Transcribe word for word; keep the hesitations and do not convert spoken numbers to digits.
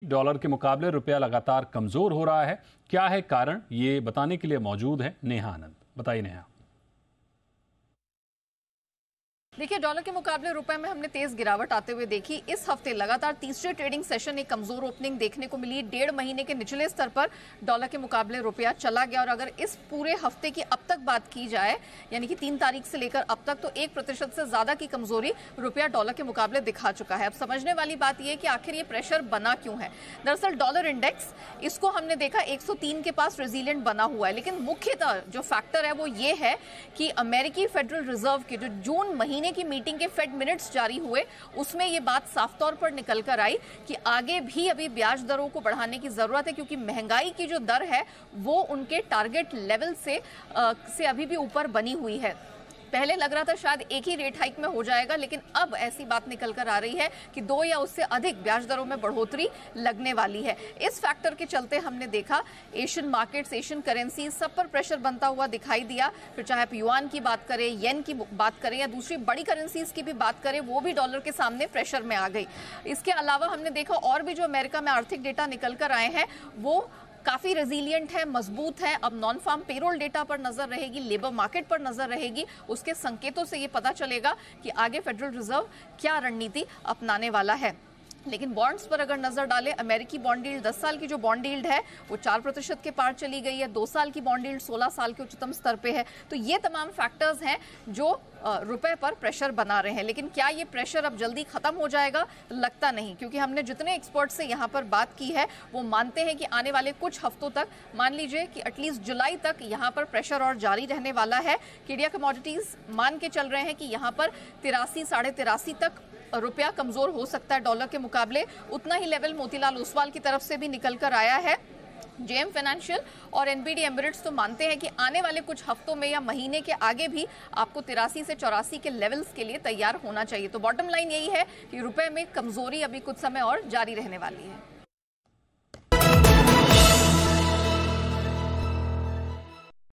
Dollar के मुकाबले रुपया लगातार कमजोर हो रहा है। क्या है कारण, ये बताने के लिए मौजूद है नेहा आनंद। बताइए नेहा। देखिए, डॉलर के मुकाबले रुपए में हमने तेज गिरावट आते हुए देखी। इस हफ्ते लगातार तीसरे ट्रेडिंग सेशन एक कमजोर ओपनिंग देखने को मिली। डेढ़ महीने के निचले स्तर पर डॉलर के मुकाबले रुपया चला गया और अगर इस पूरे हफ्ते की अब तक बात की जाए, यानी कि तीन तारीख से लेकर अब तक, तो एक प्रतिशत से ज्यादा की कमजोरी रुपया डॉलर के मुकाबले दिखा चुका है। अब समझने वाली बात यह कि आखिर ये प्रेशर बना क्यों है। दरअसल डॉलर इंडेक्स, इसको हमने देखा एक सौ तीन के पास रेजिलिएंट बना हुआ है, लेकिन मुख्यतः जो फैक्टर है वो ये है कि अमेरिकी फेडरल रिजर्व की जो जून महीने की मीटिंग के फेड मिनट्स जारी हुए, उसमें यह बात साफ तौर पर निकल कर आई कि आगे भी अभी ब्याज दरों को बढ़ाने की जरूरत है, क्योंकि महंगाई की जो दर है वो उनके टारगेट लेवल से आ, से अभी भी ऊपर बनी हुई है। पहले लग रहा था शायद एक ही रेट हाइक में हो जाएगा, लेकिन अब ऐसी बात निकल कर आ रही है कि दो या उससे अधिक ब्याज दरों में बढ़ोतरी लगने वाली है। इस फैक्टर के चलते हमने देखा एशियन मार्केट्स, एशियन करेंसी, सब पर प्रेशर बनता हुआ दिखाई दिया। फिर चाहे आप युआन की बात करें, येन की बात करें या दूसरी बड़ी करेंसीज की भी बात करें, वो भी डॉलर के सामने प्रेशर में आ गई। इसके अलावा हमने देखा और भी जो अमेरिका में आर्थिक डेटा निकल कर आए हैं वो काफी रेजिलिएंट है, मजबूत है। अब नॉन फार्म पेरोल डेटा पर नजर रहेगी, लेबर मार्केट पर नजर रहेगी। उसके संकेतों से ये पता चलेगा कि आगे फेडरल रिजर्व क्या रणनीति अपनाने वाला है। लेकिन बॉन्ड्स पर अगर नजर डालें, अमेरिकी बॉन्ड यील्ड दस साल की जो बॉन्ड यील्ड है वो चार प्रतिशत के पार चली गई है। दो साल की बॉन्ड यील्ड सोलह साल के उच्चतम स्तर पे है। तो ये तमाम फैक्टर्स हैं जो रुपए पर प्रेशर बना रहे हैं। लेकिन क्या ये प्रेशर अब जल्दी खत्म हो जाएगा? लगता नहीं, क्योंकि हमने जितने एक्सपर्ट से यहाँ पर बात की है वो मानते हैं कि आने वाले कुछ हफ्तों तक, मान लीजिए कि एटलीस्ट जुलाई तक यहाँ पर प्रेशर और जारी रहने वाला है। केडिया कमोडिटीज मान के चल रहे हैं कि यहाँ पर तिरासी साढ़े तिरासी तक रुपया कमजोर हो सकता है डॉलर के मुकाबले। उतना ही लेवल मोतीलाल ओसवाल की तरफ से भी निकल कर आया है। जेएम फाइनेंशियल और एनबीडी एमिरेट्स तो मानते हैं कि आने वाले कुछ हफ्तों में या महीने के आगे भी आपको तिरासी से चौरासी के लेवल्स के लिए तैयार होना चाहिए। तो बॉटम लाइन यही है कि रुपए में कमजोरी अभी कुछ समय और जारी रहने वाली है।